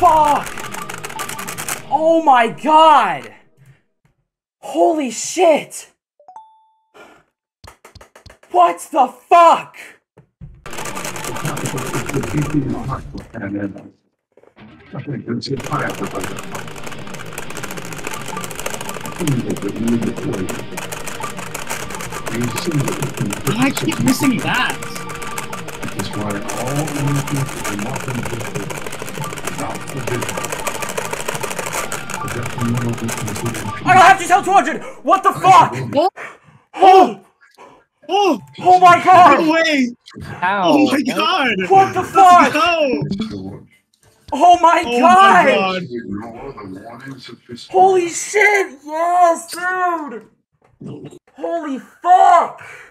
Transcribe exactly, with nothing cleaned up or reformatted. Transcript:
fuck! Oh my god! Holy shit! What the fuck? I keep missing that. That's why all energy is nothing without the I don't have to tell two hundred! What the fuck? Oh! Oh! Oh! Oh my god! No way! Ow. Oh my god! What the Let's fuck? go! Oh my Oh god! my god! Holy shit! Yes, dude! Holy fuck!